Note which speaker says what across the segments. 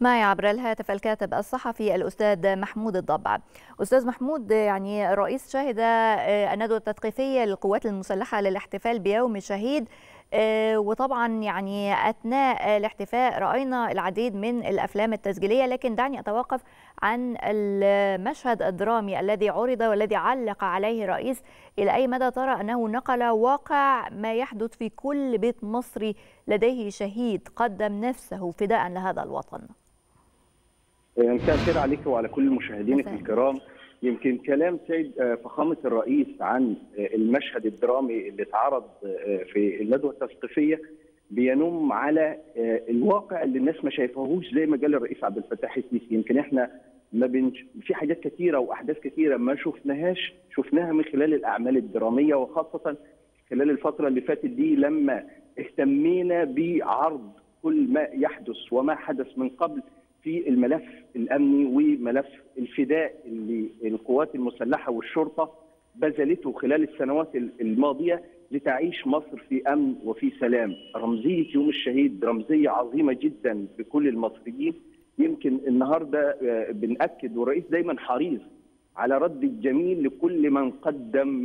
Speaker 1: معي عبر الهاتف الكاتب الصحفي الأستاذ محمود الضبع. أستاذ محمود، يعني الرئيس شهد الندوة التثقيفية للقوات المسلحة للاحتفال بيوم الشهيد، وطبعا يعني أثناء الاحتفاء رأينا العديد من الأفلام التسجيلية، لكن دعني أتوقف عن المشهد الدرامي الذي عرض والذي علق عليه الرئيس. إلى أي مدى ترى أنه نقل واقع ما يحدث في كل بيت مصري لديه شهيد قدم نفسه فداء لهذا الوطن؟
Speaker 2: مساء الخير عليك وعلى كل مشاهدينك الكرام. يمكن كلام سيد فخامة الرئيس عن المشهد الدرامي اللي اتعرض في الندوة التثقيفية بينم على الواقع اللي الناس ما شايفاهوش زي ما قال الرئيس عبد الفتاح السيسي. يمكن احنا في حاجات كثيرة واحداث كثيرة ما شفناها من خلال الاعمال الدرامية، وخاصة خلال الفترة اللي فاتت دي لما اهتمينا بعرض كل ما يحدث وما حدث من قبل في الملف الامني وملف الفداء اللي القوات المسلحه والشرطه بذلته خلال السنوات الماضيه لتعيش مصر في امن وفي سلام. رمزيه يوم الشهيد رمزيه عظيمه جدا بكل المصريين. يمكن النهارده بنأكد، والرئيس دايما حريص على رد الجميل لكل من قدم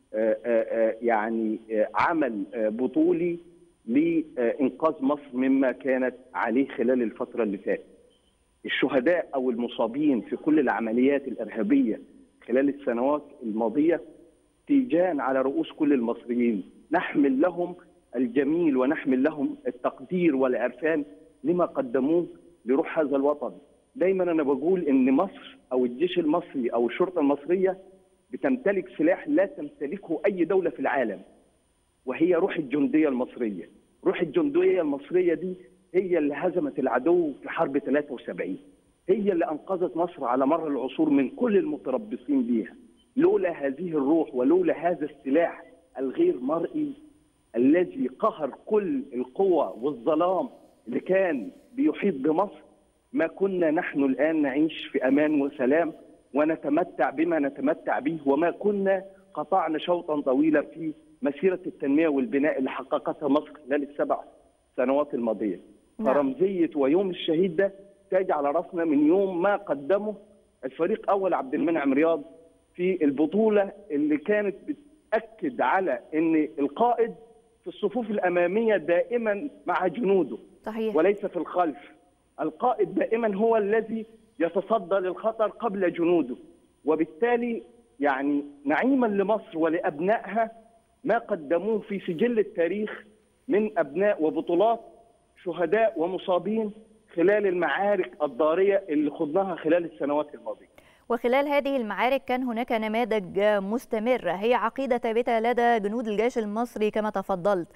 Speaker 2: يعني عمل بطولي لإنقاذ مصر مما كانت عليه خلال الفتره اللي فاتت. الشهداء أو المصابين في كل العمليات الإرهابية خلال السنوات الماضية تيجان على رؤوس كل المصريين، نحمل لهم الجميل ونحمل لهم التقدير والعرفان لما قدموه لروح هذا الوطن. دايما أنا بقول إن مصر أو الجيش المصري أو الشرطة المصرية بتمتلك سلاح لا تمتلكه أي دولة في العالم، وهي روح الجندية المصرية. روح الجندية المصرية دي هي اللي هزمت العدو في حرب 73، هي اللي أنقذت مصر على مر العصور من كل المتربصين بيها. لولا هذه الروح ولولا هذا السلاح الغير مرئي الذي قهر كل القوى والظلام اللي كان بيحيط بمصر ما كنا نحن الآن نعيش في أمان وسلام ونتمتع بما نتمتع به، وما كنا قطعنا شوطا طويلا في مسيرة التنمية والبناء اللي حققتها مصر خلال ال7 سنوات الماضية. فرمزية ويوم الشهيد ده تاج على راسنا من يوم ما قدمه الفريق أول عبد المنعم رياض في البطولة اللي كانت بتأكد على أن القائد في الصفوف الأمامية دائما مع جنوده
Speaker 1: صحيح.
Speaker 2: وليس في الخلف. القائد دائما هو الذي يتصدى للخطر قبل جنوده، وبالتالي يعني نعيما لمصر ولأبنائها ما قدموه في سجل التاريخ من أبناء وبطولات شهداء ومصابين خلال المعارك الضارية اللي خضناها خلال السنوات الماضية.
Speaker 1: وخلال هذه المعارك كان هناك نماذج مستمرة هي عقيدة ثابتة لدى جنود الجيش المصري كما تفضلت.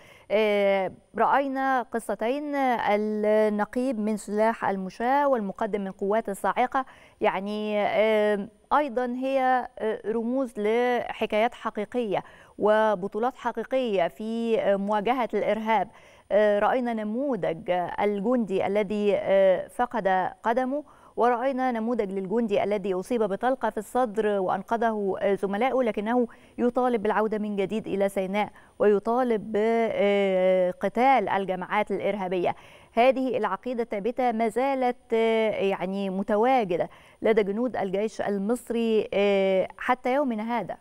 Speaker 1: رأينا قصتين، النقيب من سلاح المشاة والمقدم من قوات الصاعقة، يعني أيضا هي رموز لحكايات حقيقية وبطولات حقيقية في مواجهة الإرهاب. رأينا نموذج الجندي الذي فقد قدمه، ورأينا نموذج للجندي الذي أصيب بطلقة في الصدر وأنقذه زملائه، لكنه يطالب بالعودة من جديد إلى سيناء ويطالب بقتال الجماعات الإرهابية. هذه العقيدة الثابتة ما زالت يعني متواجدة لدى جنود الجيش المصري حتى يومنا هذا.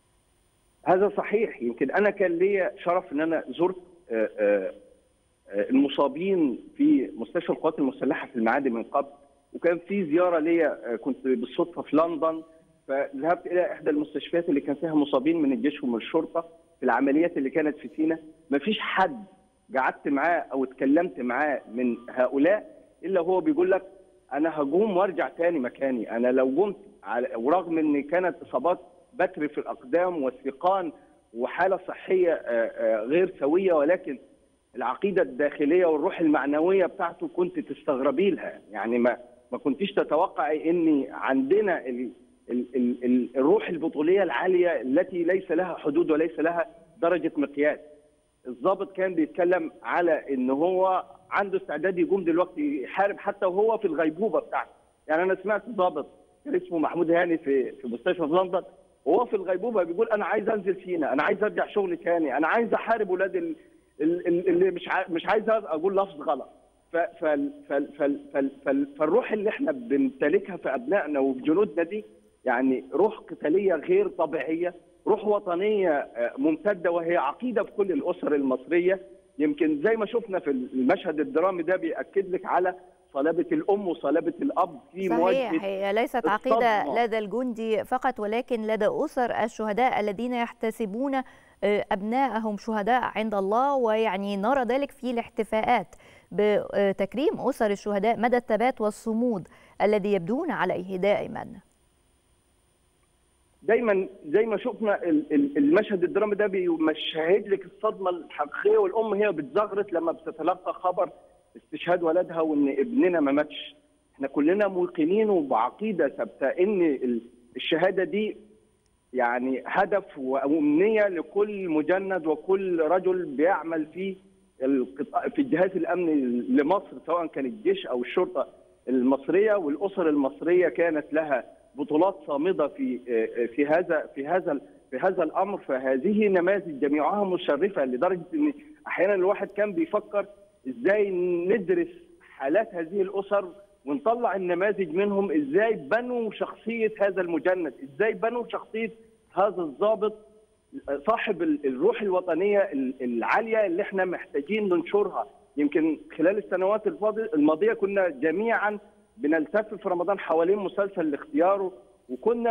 Speaker 2: هذا صحيح. يمكن أنا كان لي شرف أن أنا زرت المصابين في مستشفى القوات المسلحة في المعادي من قبل، وكان في زيارة ليا كنت بالصدفة في لندن، فذهبت إلى إحدى المستشفيات اللي كان فيها مصابين من الجيش ومن الشرطة في العمليات اللي كانت في سيناء. ما فيش حد قعدت معاه أو اتكلمت معاه من هؤلاء إلا هو بيقول لك أنا هقوم وارجع تاني مكاني. أنا لو قمت ورغم إن كانت إصابات بتر في الأقدام والثقان وحالة صحية غير سوية، ولكن العقيدة الداخلية والروح المعنوية بتاعته كنت تستغربي لها. يعني ما كنتيش تتوقعي ان عندنا الروح البطولية العالية التي ليس لها حدود وليس لها درجة مقياس. الضابط كان بيتكلم على ان هو عنده استعداد يقوم دلوقتي يحارب حتى وهو في الغيبوبة بتاعته. يعني انا سمعت ضابط كان اسمه محمود هاني في مستشفى في لندن وهو في الغيبوبة بيقول انا عايز انزل سينا، انا عايز ارجع شغل تاني، انا عايز احارب ولاد اللي مش عايز اقول لفظ غلط، فالروح اللي احنا بنمتلكها في ابنائنا وفي جنودنا دي يعني روح قتاليه غير طبيعيه، روح وطنيه ممتده، وهي عقيده في كل الاسر المصريه. يمكن زي ما شفنا في المشهد الدرامي ده بيأكد لك على صلابه الام وصلابه الاب في مواجهه
Speaker 1: صحيح، هي ليست عقيدة لدى الجندي فقط ولكن لدى أسر الشهداء الذين يحتسبون أبنائهم شهداء عند الله، ويعني نرى ذلك في الاحتفاءات بتكريم أسر الشهداء، مدى الثبات والصمود الذي يبدون عليه دائما.
Speaker 2: دايما زي ما شفنا المشهد الدرامي ده بيشهد لك الصدمه الحقيقيه، والام هي بتزغرط لما بتتلقى خبر استشهاد ولدها وان ابننا ما ماتش. احنا كلنا موقنين وبعقيده ثابته ان الشهاده دي يعني هدف وامنيه لكل مجند وكل رجل بيعمل في الجهاز الامني لمصر، سواء كان الجيش او الشرطه المصريه. والاسر المصريه كانت لها بطولات صامده في هذا الامر. فهذه نماذج جميعها مشرفه، لدرجه ان احيانا الواحد كان بيفكر ازاي ندرس حالات هذه الاسر ونطلع النماذج منهم، ازاي بنوا شخصيه هذا المجند، ازاي بنوا شخصيه هذا الضابط صاحب الروح الوطنيه العاليه اللي احنا محتاجين ننشرها. يمكن خلال السنوات الماضيه كنا جميعا بنلتف في رمضان حوالين مسلسل الاختيار، وكنا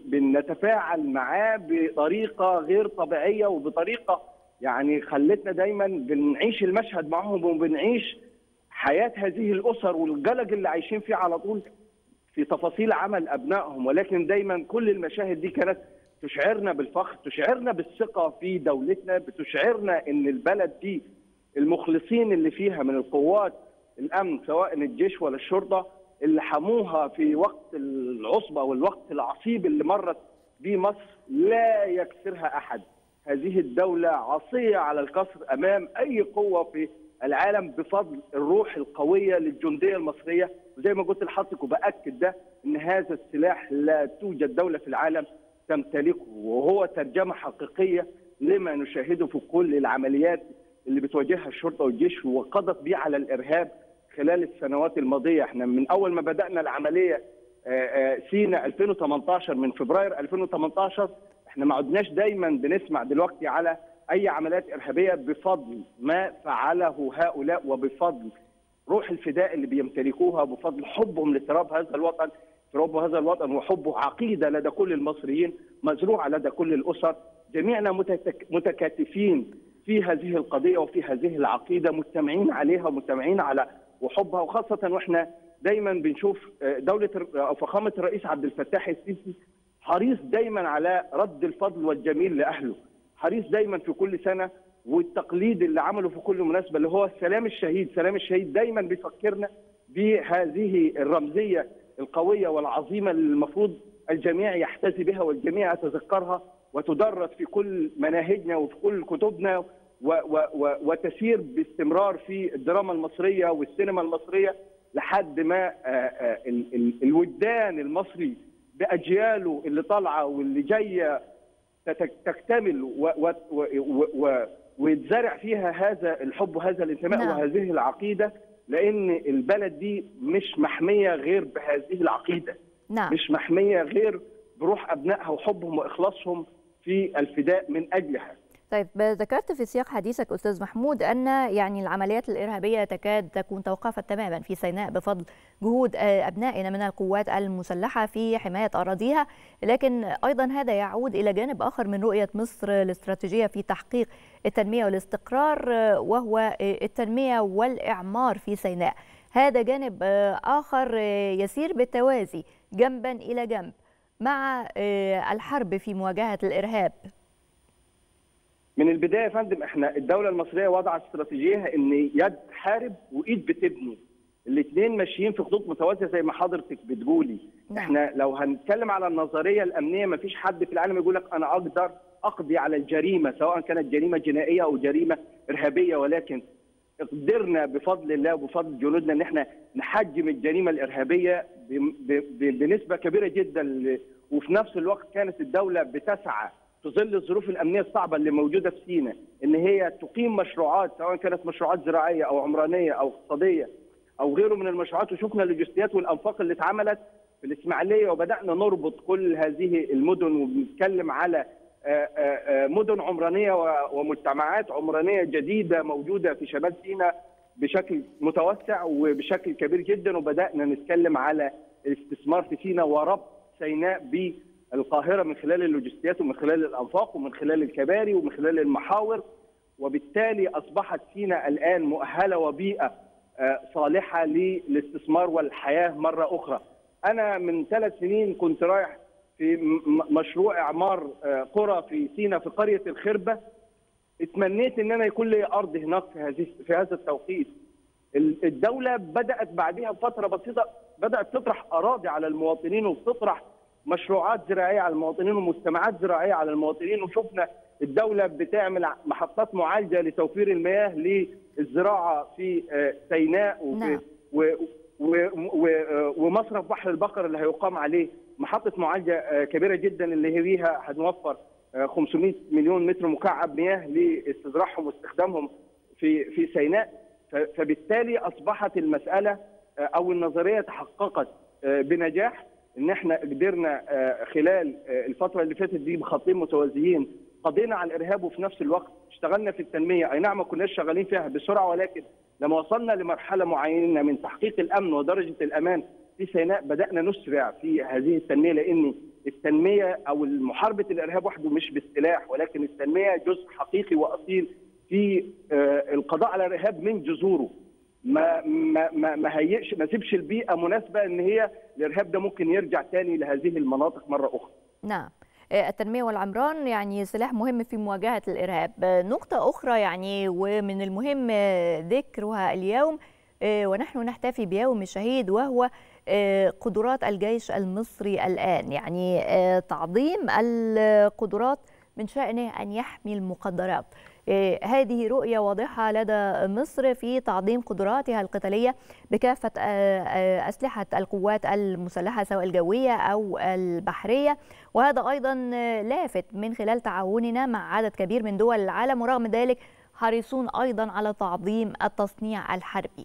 Speaker 2: بنتفاعل معاه بطريقه غير طبيعيه وبطريقه يعني خلتنا دايما بنعيش المشهد معهم وبنعيش حياه هذه الاسر والقلق اللي عايشين فيه على طول في تفاصيل عمل ابنائهم. ولكن دايما كل المشاهد دي كانت تشعرنا بالفخر، تشعرنا بالثقه في دولتنا، بتشعرنا ان البلد دي المخلصين اللي فيها من القوات الامن سواء الجيش ولا الشرطه اللي حموها في وقت العصبه والوقت العصيب اللي مرت به مصر لا يكسرها احد. هذه الدوله عصيه على الكسر امام اي قوه في العالم بفضل الروح القويه للجنديه المصريه. وزي ما قلت لحضرتك وباكد ده ان هذا السلاح لا توجد دوله في العالم تمتلكه، وهو ترجمه حقيقيه لما نشاهده في كل العمليات اللي بتواجهها الشرطه والجيش وقضت بيه على الارهاب خلال السنوات الماضيه. احنا من اول ما بدانا العمليه سيناء 2018 من فبراير 2018 احنا ما عدناش دايما بنسمع دلوقتي على اي عمليات ارهابيه بفضل ما فعله هؤلاء وبفضل روح الفداء اللي بيمتلكوها وبفضل حبهم لتراب هذا الوطن. تراب هذا الوطن وحبه عقيده لدى كل المصريين مزروعه لدى كل الاسر. جميعنا متكاتفين في هذه القضيه وفي هذه العقيده، مجتمعين عليها ومجتمعين على وحبها. وخاصه واحنا دايما بنشوف دوله او فخامه الرئيس عبد الفتاح السيسي حريص دايما على رد الفضل والجميل لاهله، حريص دايما في كل سنه. والتقليد اللي عمله في كل مناسبه اللي هو سلام الشهيد، سلام الشهيد دايما بيفكرنا بهذه الرمزيه القويه والعظيمه اللي المفروض الجميع يحتذي بها والجميع يتذكرها وتدرس في كل مناهجنا وفي كل كتبنا وتسير باستمرار في الدراما المصريه والسينما المصريه لحد ما الوجدان المصري باجياله اللي طالعه واللي جايه تكتمل ويتزرع فيها هذا الحب وهذا الانتماء وهذه العقيده، لان البلد دي مش محميه غير بهذه العقيده. مش محميه غير بروح ابنائها وحبهم واخلاصهم في الفداء من اجلها.
Speaker 1: طيب، ذكرت في سياق حديثك أستاذ محمود أن يعني العمليات الإرهابية تكاد تكون توقفت تماما في سيناء بفضل جهود أبنائنا من القوات المسلحة في حماية أراضيها، لكن أيضا هذا يعود إلى جانب آخر من رؤية مصر الاستراتيجية في تحقيق التنمية والاستقرار، وهو التنمية والإعمار في سيناء. هذا جانب آخر يسير بالتوازي جنبا إلى جنب مع الحرب في مواجهة الإرهاب.
Speaker 2: من البدايه يا فندم احنا الدوله المصريه وضعت استراتيجيتها ان يد تحارب وايد بتبني، الاثنين ماشيين في خطوط متوازيه زي ما حضرتك بتقولي. احنا لو هنتكلم على النظريه الامنيه ما فيش حد في العالم يقول لك انا اقدر اقضي على الجريمه سواء كانت جريمه جنائيه او جريمه ارهابيه، ولكن قدرنا بفضل الله وبفضل جنودنا ان احنا نحجم الجريمه الارهابيه بنسبه كبيره جدا. وفي نفس الوقت كانت الدوله بتسعى في ظل الظروف الامنيه الصعبه اللي موجوده في سيناء ان هي تقيم مشروعات سواء كانت مشروعات زراعيه او عمرانيه او اقتصاديه او غيره من المشروعات، وشفنا اللوجستيات والانفاق اللي اتعملت في الاسماعيليه، وبدانا نربط كل هذه المدن وبنتكلم على مدن عمرانيه ومجتمعات عمرانيه جديده موجوده في شمال سيناء بشكل متوسع وبشكل كبير جدا. وبدانا نتكلم على الاستثمار في سيناء وربط سيناء بالقاهره من خلال اللوجستيات ومن خلال الانفاق ومن خلال الكباري ومن خلال المحاور. وبالتالي اصبحت سيناء الان مؤهله وبيئه صالحه للاستثمار والحياه مره اخرى. انا من 3 سنين كنت رايح في مشروع اعمار قرى في سيناء في قريه الخربه، اتمنيت ان انا يكون لي ارض هناك في هذا التوقيت. الدوله بدات بعدها بفتره بسيطه بدات تطرح اراضي على المواطنين وبتطرح مشروعات زراعيه على المواطنين ومجتمعات زراعيه على المواطنين، وشفنا الدوله بتعمل محطات معالجه لتوفير المياه للزراعه في سيناء ومصرف بحر البقر اللي هيقام عليه محطه معالجه كبيره جدا اللي هي بيها هنوفر 500 مليون متر مكعب مياه لاستزراعهم واستخدامهم في سيناء. فبالتالي اصبحت المساله او النظريه تحققت بنجاح، ان احنا قدرنا خلال الفتره اللي فاتت دي بخطين متوازيين قضينا على الارهاب وفي نفس الوقت اشتغلنا في التنميه. اي نعم ما كناش شغالين فيها بسرعه، ولكن لما وصلنا لمرحله معينه من تحقيق الامن ودرجه الامان في سيناء بدانا نسرع في هذه التنميه، لان التنميه او محاربه الارهاب وحده مش بالسلاح، ولكن التنميه جزء حقيقي واصيل في القضاء على الارهاب من جذوره. ما سيبش البيئه مناسبه ان هي الارهاب ده ممكن يرجع تاني لهذه المناطق مره اخرى.
Speaker 1: نعم، التنمية والعمران يعني سلاح مهم في مواجهة الإرهاب. نقطة أخرى يعني ومن المهم ذكرها اليوم ونحن نحتفي بيوم الشهيد، وهو قدرات الجيش المصري الآن. يعني تعظيم القدرات من شأنه أن يحمي المقدرات. هذه رؤية واضحة لدى مصر في تعظيم قدراتها القتالية بكافة أسلحة القوات المسلحة سواء الجوية أو البحرية، وهذا أيضا لافت من خلال تعاوننا مع عدد كبير من دول العالم، ورغم ذلك حريصون أيضا على تعظيم التصنيع الحربي.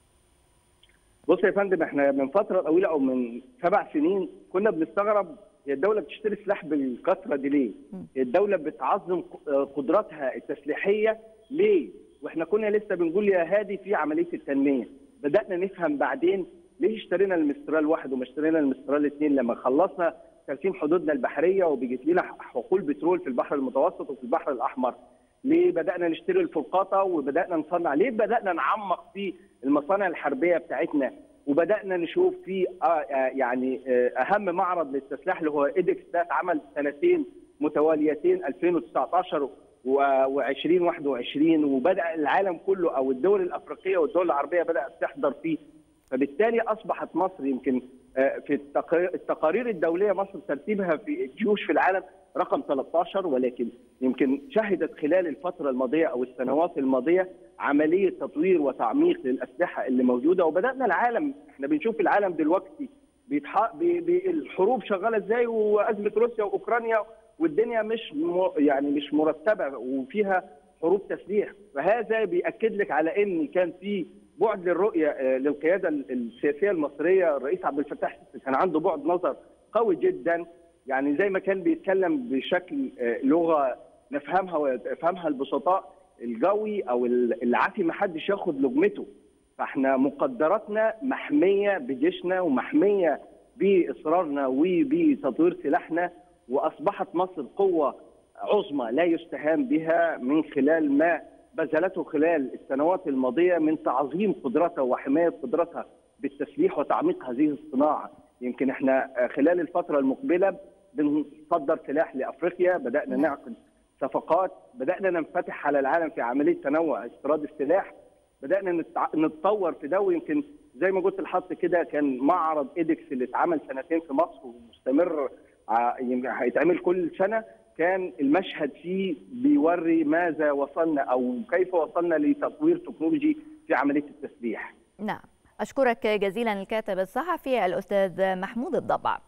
Speaker 2: بص يا فندم، احنا من فترة طويلة أو من 7 سنين كنا بنستغرب هي الدولة بتشتري سلاح بالكثرة دي ليه؟ الدولة بتعظم قدراتها التسليحية ليه؟ واحنا كنا لسه بنقول يا هادي في عملية التنمية. بدأنا نفهم بعدين ليه اشترينا المسترال 1 وما اشترينا المسترال 2 لما خلصنا ترسيم حدودنا البحرية وبقت لنا حقول بترول في البحر المتوسط وفي البحر الأحمر. ليه بدأنا نشتري الفرقاطة وبدأنا نصنع؟ ليه بدأنا نعمق في المصانع الحربية بتاعتنا وبدأنا نشوف في يعني أهم معرض للتسليح اللي هو إيدكس ده اتعمل 2 متواليتين 2019 و2021، وبدأ العالم كله أو الدول الأفريقية والدول العربية بدأت تحضر فيه. فبالتالي أصبحت مصر يمكن في التقارير الدولية مصر ترتيبها في الجيوش في العالم رقم 13، ولكن يمكن شهدت خلال الفترة الماضية أو السنوات الماضية عملية تطوير وتعميق للأسلحة اللي موجودة. وبدأنا العالم، احنا بنشوف العالم دلوقتي الحروب شغالة ازاي وأزمة روسيا وأوكرانيا والدنيا مش مرتبة وفيها حروب تسليح. فهذا بيأكد لك على ان كان في بعد للرؤية للقيادة السياسية المصرية. الرئيس عبد الفتاح السيسي كان عنده بعد نظر قوي جدا، يعني زي ما كان بيتكلم بشكل لغة نفهمها ويفهمها البسطاء الجوي او العافي ما حدش ياخد لقمته. فاحنا مقدراتنا محمية بجيشنا ومحمية بإصرارنا وبتطوير سلاحنا، واصبحت مصر قوة عظمى لا يستهان بها من خلال ما بذلته خلال السنوات الماضية من تعظيم قدراتها وحماية قدراتها بالتسليح وتعميق هذه الصناعة. يمكن احنا خلال الفترة المقبلة بنصدر سلاح لأفريقيا، بدأنا نعقد صفقات، بدأنا ننفتح على العالم في عملية تنوع استيراد السلاح، بدأنا نتطور في ده. ويمكن زي ما قلت لحضرتك كده كان معرض إيدكس اللي اتعمل 2 في مصر ومستمر هيتعمل كل سنة، كان المشهد فيه بيوري ماذا وصلنا أو كيف وصلنا لتطوير تكنولوجي في عملية التسليح.
Speaker 1: نعم، أشكرك جزيلا الكاتب الصحفي الأستاذ محمود الضبع.